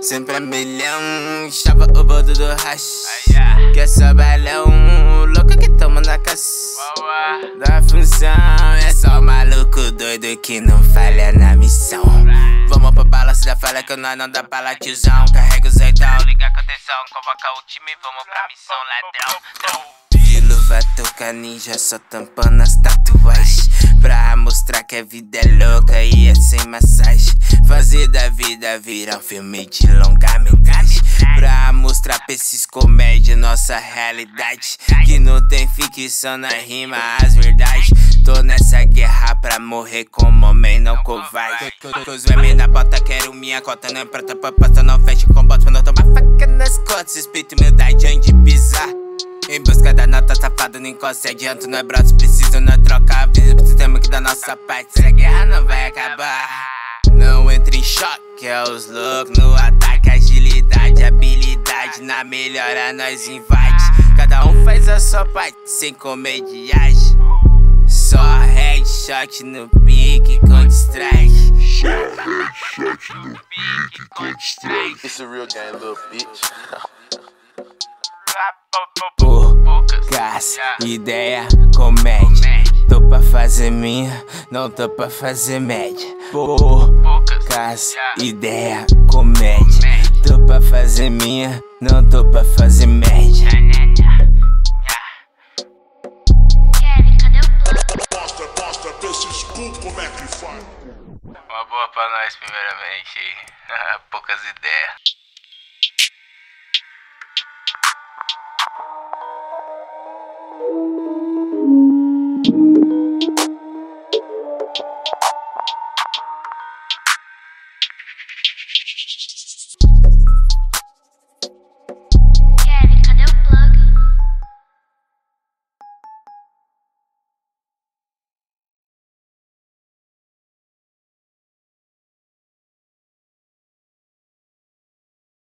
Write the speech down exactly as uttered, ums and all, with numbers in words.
Sempre a milhão, chava o bordo do hash. Quer só balão, louco que toma na caça. Da função, é só maluco doido que não falha na missão. Vamos pro balanço da fala que nós não dá pra lá, tiozão. Carrega os oitão, liga com atenção, convoca o time, vamos pra missão, ladrão. De luva, toca ninja, só tampando as tatuagens. Pra mostrar que a vida é louca e é sem massagem. Fazer da vida virar um filme de longa-metragem. Pra mostrar pra esses comédia nossa realidade. Que não tem ficção na rima, as verdades. Tô nessa guerra pra morrer como homem, não covarde. Com os vermes na bota, quero minha cota. Não é prata pra pasta, não fecha com bota. Não toma faca nas costas, espírito humildade antes de pisar. Em busca da nota safada, não encosta, adianta, não é braço, preciso, não é troca. Avisa pro sistema que da nossa parte, essa guerra não vai acabar. Não entre em choque, é os loucos no ataque. Agilidade, habilidade, na melhora nós invade. Cada um faz a sua parte, sem comediagem. Só headshot no pique com strike. Só headshot no pique com strike. It's a real game, little bitch. Poucas ideia, comédia. Tô pra fazer minha, não tô pra fazer média. Poucas ideia, comédia. Tô pra fazer minha, não tô pra fazer média. Mostra, mostra pra esses cu como é que faz. Uma boa pra nós primeiramente. Poucas ideias. Thank you.